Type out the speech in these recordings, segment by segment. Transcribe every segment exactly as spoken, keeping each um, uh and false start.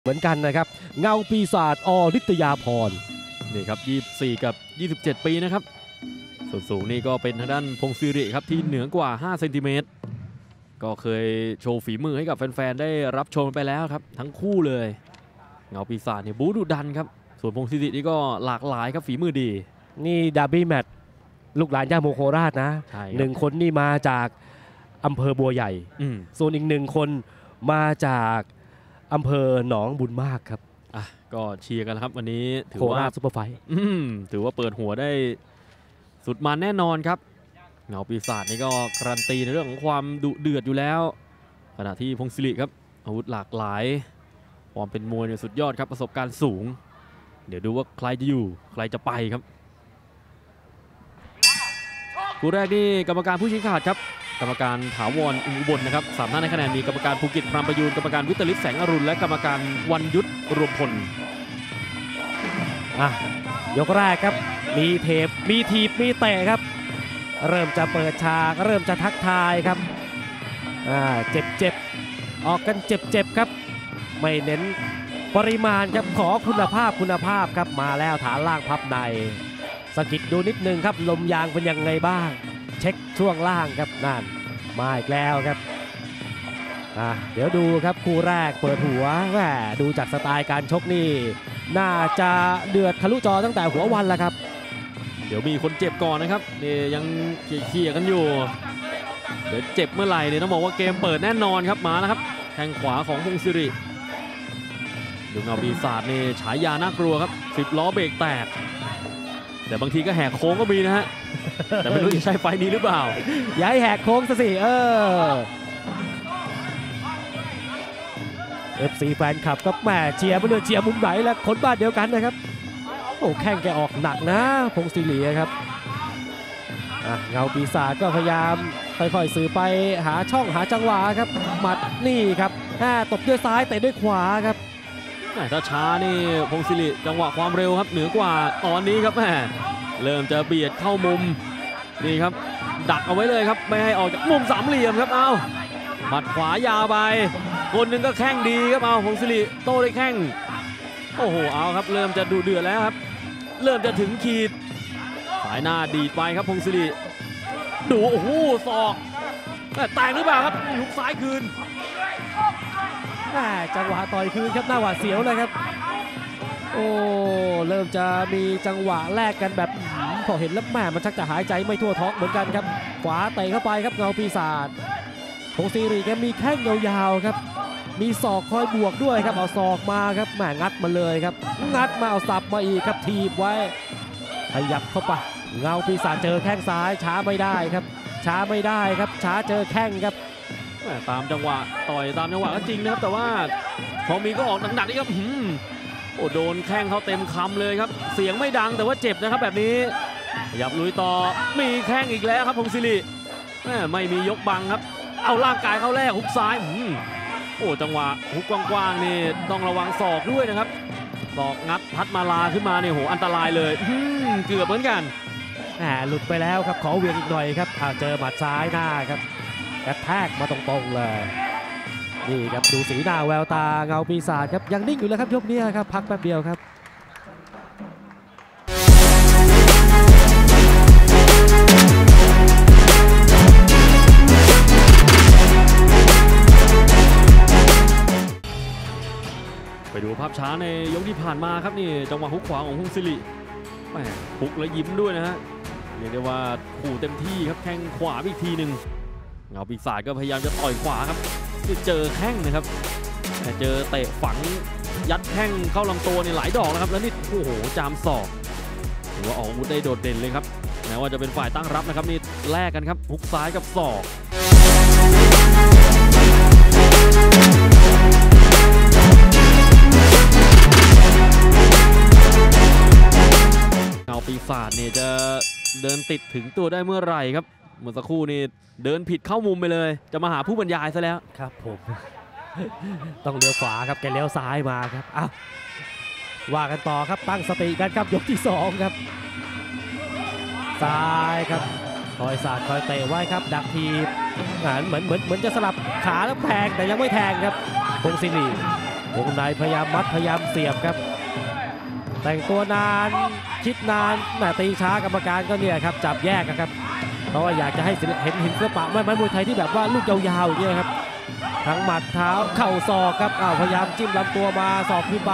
เหมือนกันนะครับเงาปีศาจอฤตยาพรนี่ครับยี่สิบสี่กับยี่สิบเจ็ดปีนะครับส่วนสูงนี่ก็เป็นทางด้านพงศิริครับที่เหนือกว่าห้าเซนติเมตรก็เคยโชว์ฝีมือให้กับแฟนๆได้รับชมไปแล้วครับทั้งคู่เลยเงาปีศาจเนี่ยบู๊ดุดันครับส่วนพงศิรินี่ก็หลากหลายครับฝีมือดีนี่ดาร์บี้แมตช์ลูกหลานย่าโมโคราชนะหนึ่งคนนี่มาจากอำเภอบัวใหญ่ส่วนอีกหนึ่งคนมาจากอำเภอหนองบุญมากครับอ่ะก็เชียร์กันครับวันนี้ถือว่าซุปเปอร์ไฟท์ถือว่าเปิดหัวได้สุดมันแน่นอนครับเงาปีศาจนี่ก็การันตีในเรื่องของความดุเดือดอยู่แล้วขณะที่พงศิริครับอาวุธหลากหลายความเป็นมวยเนี่ยสุดยอดครับประสบการณ์สูงเดี๋ยวดูว่าใครจะอยู่ใครจะไปครับคู่แรกนี่กรรมการผู้ชี้ขาดครับกรรมการถาวรอุบลนะครับสามท่านในคะแนนมีกรรมการภูกิจพรามประยูนกรรมการวิตริศแสงอรุณและกรรมการวันยุทธรวมพลอ่ะยกแรกครับมีเทปมีทีบมีเตะครับเริ่มจะเปิดฉากเริ่มจะทักทายครับอ่าเจ็บเจ็บออกกันเจ็บเจ็บครับไม่เน้นปริมาณครับขอคุณภาพคุณภาพครับมาแล้วฐานล่างพับในสกิดดูนิดนึงครับลมยางเป็นยังไงบ้างเช็คช่วงล่างครับนั่นมาอีกแล้วครับอ่ะเดี๋ยวดูครับคู่แรกเปิดหัวแหมดูจากสไตล์การชกนี่น่าจะเดือดทะลุจอตั้งแต่หัววันแล้วครับเดี๋ยวมีคนเจ็บก่อนนะครับนี่ยังเคลียร์กันอยู่เดี๋ยวเจ็บเมื่อไหร่เนี่ยต้องบอกว่าเกมเปิดแน่นอนครับมาแล้วครับแข้งขวาของพงศิริดูเงาปีศาจนี่ฉายาน่ากลัวครับสิบล้อเบรกแตกแต่บางทีก็แหกโค้งก็มีนะฮะแต่ไม่รู้จะใช่ไฟนี้หรือเปล่าอย่าให้แหกโค้งซะสิเออ เอฟ ซี แฟนคลับก็แหมเชียร์ไม่รู้เชียร์มุมไหนแล้วคนบ้านเดียวกันนะครับโอ้แข้งแกออกหนักนะพงศิริครับเงาปีศาจก็พยายามค่อยๆสื่อไปหาช่องหาจังหวะครับหมัดนี่ครับตบด้วยซ้ายเตะด้วยขวาครับถ้าช้านี่พงศิริจังหวะความเร็วครับเหนือกว่าตอนนี้ครับแม่เริ่มจะเบียดเข้ามุมนี่ครับดักเอาไว้เลยครับไม่ให้ออกจากมุมสามเหลี่ยมครับเอาหมัดขวายาวไปคนหนึ่งก็แข้งดีครับเอาพงศิริโต้ด้วยแข้งโอ้โหเอาครับเริ่มจะดุเดือดแล้วครับเริ่มจะถึงขีดสายหน้าดีดไปครับพงศิริดูโอ้โหศอกแตกหรือเปล่าครับลุกซ้ายคืนจังหวะต่อยคืนครับหน้าหวาดเสียวเลยครับโอ้เริ่มจะมีจังหวะแลกกันแบบพอเห็นแล้วแม่มันชักจะหายใจไม่ทั่วท้องเหมือนกันครับขวาเตะเข้าไปครับเงาปีศาจพงศิริแกมีแข้งยาวๆครับมีศอกคอยบวกด้วยครับเอาศอกมาครับแม่งัดมาเลยครับงัดมาเอาสับมาอีกครับทีบไว้ขยับเข้าไปเงาปีศาจเจอแข้งซ้ายช้าไม่ได้ครับช้าไม่ได้ครับช้าเจอแข้งครับตามจังหวะต่อยตามจังหวะก็จริงนะครับแต่ว่าพอมีก็ออกหนักๆนี่ครับโอ้โดนแข้งเขาเต็มคำเลยครับเสียงไม่ดังแต่ว่าเจ็บนะครับแบบนี้ขยับลุยต่อมีแข้งอีกแล้วครับพงศิริไม่มียกบังครับเอาร่างกายเข้าแรกหุกซ้ายโอ้จังหวะหุกกว้างๆนี่ต้องระวังศอกด้วยนะครับศอกงัดพัดมาลาขึ้นมาเนี่ยโหอันตรายเลยเกือบเหมือนกันแหมหลุดไปแล้วครับขอเวียงอีกหน่อยครับเจอหมัดซ้ายหน้าครับกระแทกมาตรงๆเลยนี่ครับดูสีหน้าแววตาเงาปีศาจครับยังนิ่งอยู่แล้วครับยกนี้ครับพักแป๊บเดียวครับไปดูภาพช้าในยกที่ผ่านมาครับนี่จังหวะฮุกขวาของพงศิริแหมฮุกแล้วยิ้มด้วยนะฮะเรียกได้ว่าขู่เต็มที่ครับแข้งขวาอีกทีหนึ่งเงาปีศาจก็พยายามจะต่อยขวาครับเจอแข้งนะครับแต่เจอเตะฝังยัดแข้งเข้าลำตัวในหลายดอกแล้วครับแล้วนี่โอ้โหจามศอกถือว่าออกอาวุธได้โดดเด่นเลยครับแม้ว่าจะเป็นฝ่ายตั้งรับนะครับนี่แลกกันครับฮุกซ้ายกับศอกเงาปีศาจเนี่ยจะเดินติดถึงตัวได้เมื่อไหร่ครับเมื่อสักครู่นี่เดินผิดเข้ามุมไปเลยจะมาหาผู้บรรยายซะแล้วครับผมต้องเลี้ยวขวาครับแกเลี้ยวซ้ายมาครับอ้าวว่ากันต่อครับตั้งสติกันครับยกที่สองครับซ้ายครับคอยสาดคอยเตะไว้ครับดักทีเหมือนเหมือนเหมือนจะสลับขาแล้วแทงแต่ยังไม่แทงครับพงศิริวงในพยายามมัดพยายามเสียบครับแต่งตัวนานคิดนานแหมตีช้ากรรมการก็เนี่ยครับจับแยกครับเพราะว่าอยากจะให้เห็นเห็นศิลปะไม้มวยไทยที่แบบว่าลูกยาวๆอย่างนี้ครับทั้งหมัดเท้าเข่าศอกครับอ้าวพยายามจิ้มลำตัวมาศอกขึ้นไป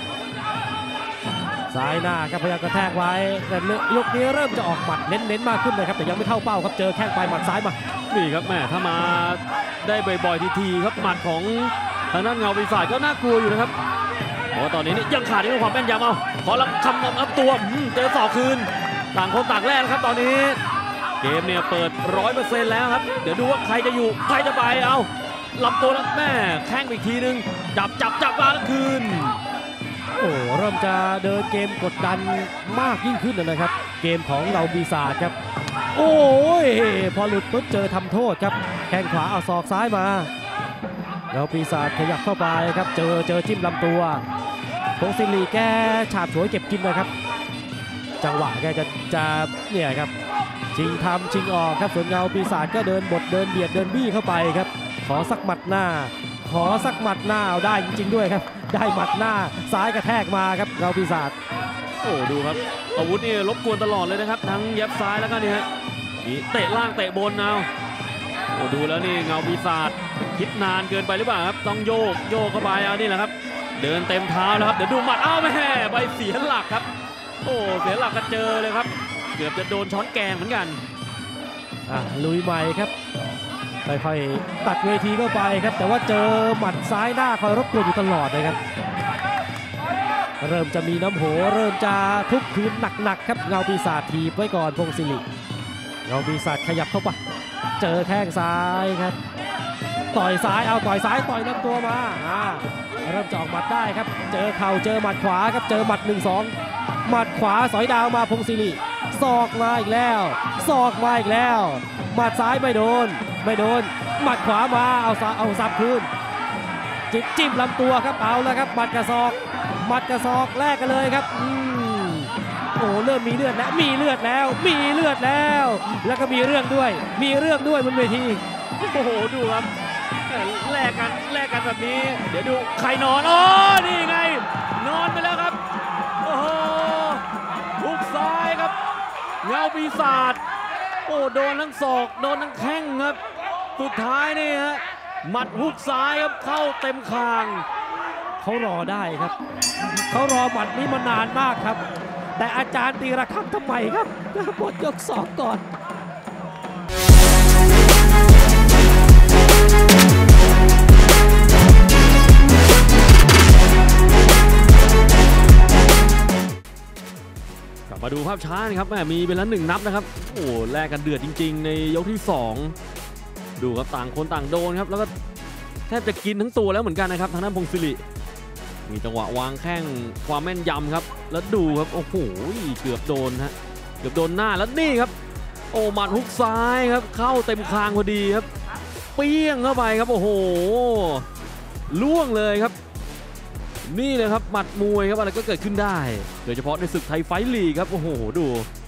ซ้ายหน้าครับพยายามกระแทกไว้แต่ยกนี้เริ่มจะออกหมัดเน้นๆมากขึ้นเลยครับแต่ยังไม่เข้าเป้าครับเจอแข้งปลายหมัดซ้ายมานี่ครับแม่ถ้ามาได้บ่อยๆทีๆครับหมัดของทางด้านเงาปีศาจก็น่ากลัวอยู่นะครับเพราะตอนนี้นี่ยังขาดในเรื่องความแม่นยำเอาขอลำคำลำอัพตัวเจอศอกคืนต่างคนต่างแลกครับตอนนี้เกมเนี่ยเปิดร้อยเปอร์เซ็นต์แล้วครับเดี๋ยวดูว่าใครจะอยู่ใครจะไปเอาลำตัวแล้วแม่แข้งอีกทีนึงจับจับจับมาแล้วคืนโอ้เริ่มจะเดินเกมกดดันมากยิ่งขึ้นนะครับเกมของเราปีศาจครับโอ้ยพอหลุดปุ๊บเจอทำโทษครับแข้งขวาเอาศอกซ้ายมาเราปีศาจขยับเข้าไปครับเจอเจอจิ้มลำตัวพงศิริแกฉาบฉวยเก็บกินนะครับจังหวะแกจะจะเนี่ยครับชิงทำชิงออกครับส่วนเงาปีศาจก็เดินบดเดินเบียดเดินบี้เข้าไปครับขอสักหมัดหน้าขอสักหมัดหน้าเอาได้จริงๆด้วยครับได้หมัดหน้าซ้ายกระแทกมาครับเงาปีศาจโอ้ดูครับอาวุธนี่รบกวนตลอดเลยนะครับทั้งยับซ้ายแล้วก็นี่ฮะนี่เตะล่างเตะบนเอาโอ้ดูแล้วนี่เงาปีศาจคิดนานเกินไปหรือเปล่าครับต้องโยกโยกเข้าไปเอานี่แหละครับเดินเต็มเท้าแล้วครับเดี๋ยวดูหมัดอ้าวแม่ใบเสียหลักครับโอ้เสียหลักกันเจอเลยครับเกือบจะโดนช้อนแกงเหมือนกันอ่ะลุยใหม่ครับค่อยๆตัดเวทีเข้าไปครับแต่ว่าเจอหมัดซ้ายหน้าคอยรบกวนอยู่ตลอดเลยครับเริ่มจะมีน้ำโหเริ่มจะทุบคืนหนักๆครับเงาปีศาจถีบไว้ก่อนพงศิริเงาปีศาจขยับเข้าไปเจอแข้งซ้ายครับต่อยซ้ายเอาต่อยซ้ายต่อยลำตัวมาอ่าเริ่มจะออกหมัดได้ครับเจอเข่าเจอหมัดขวาครับเจอหมัด หนึ่งสอง หมัดขวาสอยดาวมาพงศิริศอกมาอีกแล้วศอกมาอีกแล้วหมัดซ้ายไม่โดนไม่โดนหมัดขวามาเอาเอาซับคืนจิ้มลำตัวครับเอาแล้วครับหมัดกระซอกหมัดกระซอกแลกกันเลยครับอืมโอ้เริ่มมีเลือดแล้วมีเลือดแล้วมีเลือดแล้วแล้วก็มีเรื่องด้วยมีเรื่องด้วยบนเวทีโอ้โหดูครับแลกกันแลกกันแบบนี้เดี๋ยวดูใครนอนอ๋อนี่ไงนอนไปแล้วครับโอ้โหหุกซ้ายครับเงาปีศาจโอ้โดนทั้งศอกโดนทั้งแข้งครับสุดท้ายนี่ฮะหมัดหุกซ้ายครับเข้าเต็มคางเขารอได้ครับเขารอหมัดนี้มานานมากครับแต่อาจารย์ตีระฆังทำไมครับหมดยกสองก่อนมาดูภาพช้านะครับแม่มีเป็นละหนึ่งนับนะครับโอ้แลกกันเดือดจริงๆในยกที่สองดูครับต่างคนต่างโดนครับแล้วก็แทบจะกินทั้งตัวแล้วเหมือนกันนะครับทางด้านพงศิริมีจังหวะวางแข้งความแม่นยำครับแล้วดูครับโอ้โหเกือบโดนฮะเกือบโดนหน้าแล้วนี่ครับโอ้หมัดฮุกซ้ายครับเข้าเต็มคางพอดีครับเปี้ยงเข้าไปครับโอ้โหล่วงเลยครับนี่เลยครับหมัดมวยครับอะไรก็เกิดขึ้นได้โดยเฉพาะในศึกไทยไฟท์ลีกครับโอ้โหดู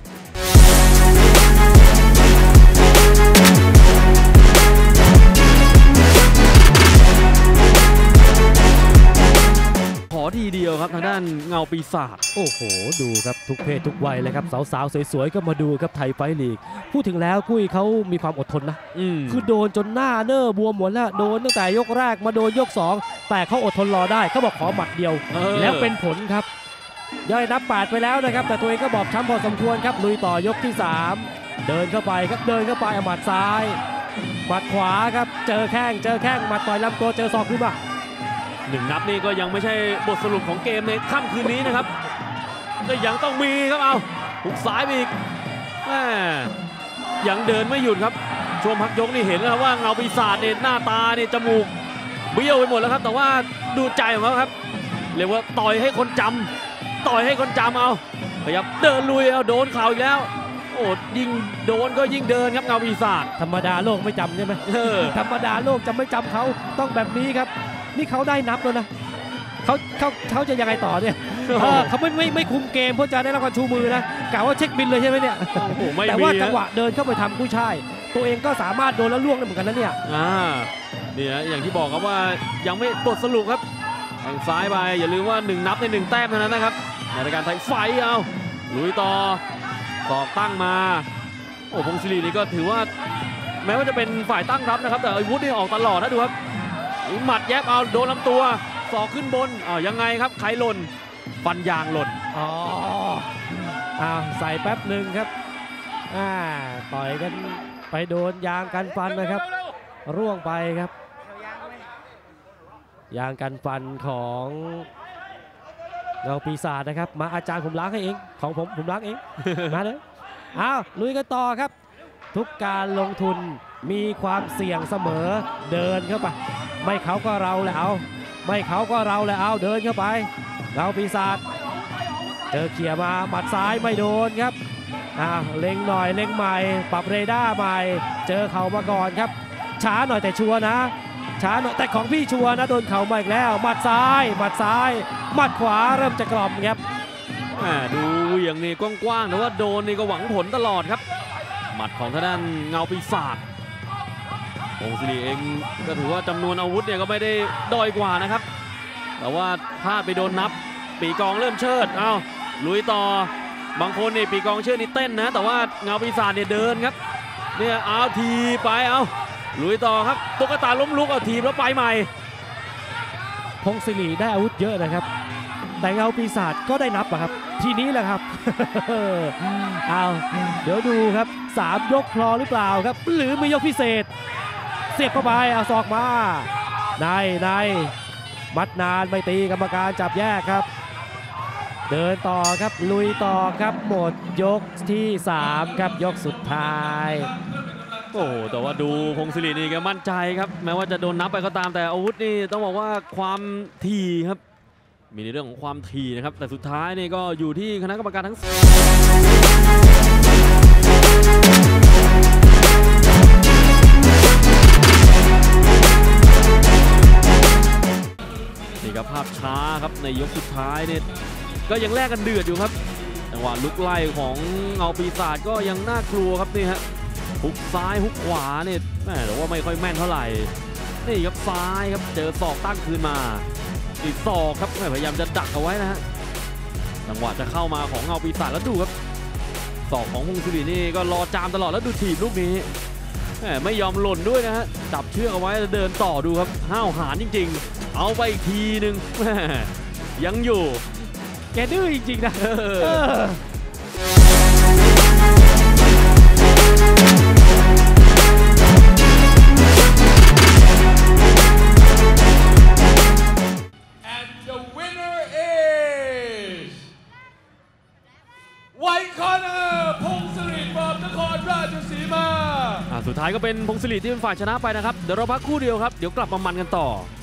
ขอทีเดียวครับทางด้านเงาปีศาจโอ้โหดูครับทุกเพศทุกวัยเลยครับสาวๆสวยๆก็มาดูครับไทยไฟท์ลีกพูดถึงแล้วกุ้ยเขามีความอดทนนะคือโดนจนหน้าเน้อบวมหมดแล้วโดนตั้งแต่ยกแรกมาโดนยกสองแต่เขาอดทนรอได้เขาบอกขอหมัดเดียวแล้วเป็นผลครับย่อยนับแปดไปแล้วนะครับแต่ตัวเองก็บอบช้ำพอสมควรครับลุยต่อยกที่สามเดินเข้าไปครับเดินเข้าไปหมัดซ้ายหมัดขวาครับเจอแข้งเจอแข้งหมัดต่อยลำตัวเจอศอกขึ้นมาหนึ่งนับนี่ก็ยังไม่ใช่บทสรุปของเกมในค่ำคืนนี้นะครับก็ยังต้องมีครับเอาหุกซ้ายอีกแหมยังเดินไม่หยุดครับช่วงพักยกนี่เห็นแล้วว่าเงาปีศาจเนี่ยหน้าตาเนี่ยจมูกเบี้ยวไปหมดแล้วครับแต่ว่าดูใจของเขาครับเรียกว่าต่อยให้คนจำต่อยให้คนจำเอาพยายามเดินลุยเอาโดนเข่าอีกแล้วโอ้ยิ่งโดนก็ยิ่งเดินครับเงาปีศาจธรรมดาโลกไม่จำใช่ไหมธรรมดาโลกจะไม่จำเขาต้องแบบนี้ครับนี่เขาได้นับแล้วนะเขาเขาเขาจะยังไงต่อเนี่ยเขาไม่ไม่ไม่คุมเกมเพื่อจะได้รับการชูมือนะกล่าวว่าเช็คบินเลยใช่ไหมเนี่ยแต่ว่าจังหวะเดินเข้าไปทำกู้ชายตัวเองก็สามารถโดนแล้วล่วงได้เหมือนกันนะเนี่ยอ่าเนี่ยอย่างที่บอกครับว่ายังไม่บทสรุปครับแทงซ้ายไปอย่าลืมว่าหนึ่งนับในหนึ่งแต้มเท่านั้นนะครับในรายการไทยไฟเอาลุยต่อตอกตั้งมาโอ้พงศิรินี่ก็ถือว่าแม้ว่าจะเป็นฝ่ายตั้งรับนะครับแต่อาวุธนี่ออกตลอดนะดูครับหมัดแยบเอาโดนลำตัวศอกขึ้นบนอ้าวยังไงครับใครหล่นฟันยางหล่นอ๋ออ้าวใส่แป๊บหนึ่งครับอ่าต่อยกันไปโดนยางกันฟันนะครับ ร่วงไปครับยางกันฟันของเงาปีศาจนะครับมาอาจารย์ผมล้างให้เองของผมผมล้างเอง มาเลยอ้าวลุยกันต่อครับทุกการลงทุนมีความเสี่ยงเสมอเดินเข้าไปไม่เขาก็เราแหละเอาไม่เขาก็เราแหละเอาเดินเข้าไปเงาปีศาจเจอเขี่ยมาหมัดซ้ายไม่โดนครับอ้าวเล็งหน่อยเล็งใหม่ปรับเรดาร์ใหม่เจอเข่ามาก่อนครับช้าหน่อยแต่ชัวร์นะช้าหน่อยแต่ของพี่ชัวร์นะโดนเข่ามาอีกแล้วหมัดซ้ายหมัดซ้ายหมัดขวาเริ่มจะกล่อมครับแหม่ดูเหวี่ยงนี่กว้างๆแต่ว่าโดนนี่ก็หวังผลตลอดครับหมัดของทางด้านเงาปีศาจพงศิริเองก็ถือว่าจำนวนอาวุธเนี่ยก็ไม่ได้ด้อยกว่านะครับแต่ว่าพลาดไปโดนนับปีกองเริ่มเชิดเอาลุยต่อบางคนนี่ปีกองเชิดนี่เต้นนะแต่ว่าเงาปีศาจเนี่ยเดินครับเนี่ยเอาทีไปเอาลุยต่อครับตุ๊กตาล้มลุกเอาทีแล้วไปใหม่พงศิริได้อาวุธเยอะนะครับแต่เงาปีศาจก็ได้นับอะครับทีนี้แหละครับ เอาเดี๋ยวดูครับสามยกพอหรือเปล่าครับหรือมียกพิเศษเสียบเข้าไปเอาศอกมาในในมัดนานไม่ตีกรรมการจับแยกครับเดินต่อครับลุยต่อครับหมดยกที่สามครับยกสุดท้ายโอ้โหแต่ว่าดูพงศิรินี่แกมั่นใจครับแม้ว่าจะโดนนับไปก็ตามแต่อาวุธนี่ต้องบอกว่าความถี่ครับมีในเรื่องของความถี่นะครับแต่สุดท้ายนี่ก็อยู่ที่คณะกรรมการทั้งนี่ครับภาพช้าครับในยกสุดท้ายเนี่ยก็ยังแลกกันเดือดอยู่ครับจังหวะลุกไล่ของเงาปีศาจก็ยังน่ากลัวครับนี่ฮะฮุกซ้ายฮุกขวาเนี่ยแม่แต่ว่าไม่ค่อยแม่นเท่าไหร่นี่ครับซ้ายครับเจอศอกตั้งคืนมาอีกศอกครับพยายามจะดักเอาไว้นะฮะจังหวะจะเข้ามาของเงาปีศาจแล้วดูครับศอกของพงศิรินี่ก็รอจามตลอดแล้วดูถีบลูกนี้แม่ไม่ยอมหล่นด้วยนะฮะจับเชือกเอาไว้แล้วเดินต่อดูครับห้าวหาญจริงๆเอาไปอีกทีหนึ่งแม่ยังอยู่แกดื้อจริงๆนะเออ White Corner พงศิริปอบนครราชสีมาสุดท้ายก็เป็นพงศิริที่เป็นฝ่ายชนะไปนะครับเดี๋ยวเราพักคู่เดียวครับเดี๋ยวกลับมามันกันต่อ